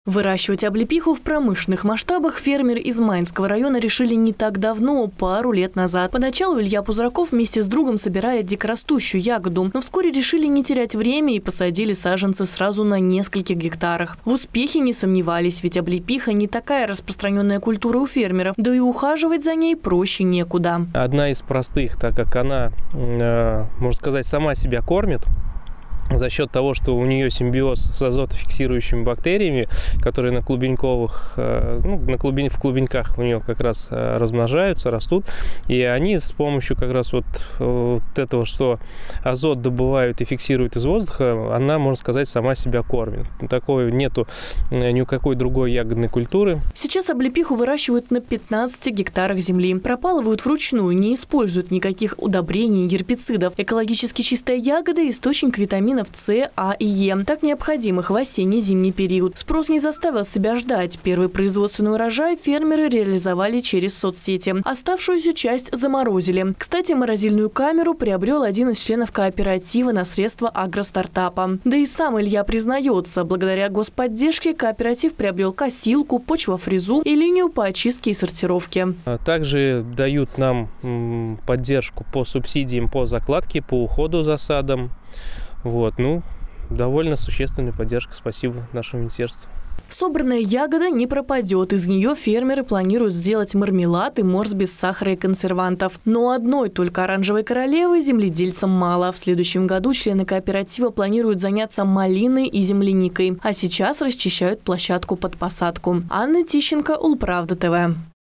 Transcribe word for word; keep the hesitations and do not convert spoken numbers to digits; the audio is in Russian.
Выращивать облепиху в промышленных масштабах фермеры из Майнского района решили не так давно, пару лет назад. Поначалу Илья Пузыраков вместе с другом собирает дикорастущую ягоду, но вскоре решили не терять время и посадили саженцы сразу на нескольких гектарах. В успехе не сомневались, ведь облепиха не такая распространенная культура у фермеров, да и ухаживать за ней проще некуда. Одна из простых, так как она, можно сказать, сама себя кормит, за счет того, что у нее симбиоз с азотофиксирующими бактериями, которые на клубеньковых, ну, на клубень, в клубеньках у нее как раз размножаются, растут, и они с помощью как раз вот, вот этого, что азот добывают и фиксируют из воздуха, она, можно сказать, сама себя кормит. Такой нету никакой другой ягодной культуры. Сейчас облепиху выращивают на пятнадцати гектарах земли. Пропалывают вручную, не используют никаких удобрений и гербицидов. Экологически чистая ягода – источник витаминов С, А и Е, так необходимых в осенне-зимний период. Спрос не заставил себя ждать. Первый производственный урожай фермеры реализовали через соцсети. Оставшуюся часть заморозили. Кстати, морозильную камеру приобрел один из членов кооператива на средства агростартапа. Да и сам Илья признается, благодаря господдержке кооператив приобрел косилку, почвофрезу и линию по очистке и сортировке. Также дают нам поддержку по субсидиям по закладке, по уходу за садом. Вот, ну, довольно существенная поддержка. Спасибо нашему министерству. Собранная ягода не пропадет. Из нее фермеры планируют сделать мармелад и морс без сахара и консервантов. Но одной только оранжевой королевы земледельцам мало. В следующем году члены кооператива планируют заняться малиной и земляникой. А сейчас расчищают площадку под посадку. Анна Тищенко, Улправда ТВ.